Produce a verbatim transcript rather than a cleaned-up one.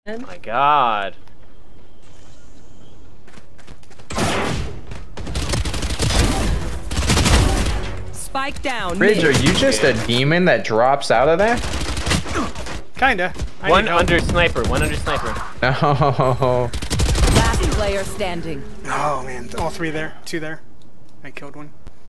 Oh my god. Spike down. Ridge, are you just a demon that drops out of there? Kinda. I One need help. under sniper. One under sniper. No. Last player standing. Oh man, all three there, two there. I killed one.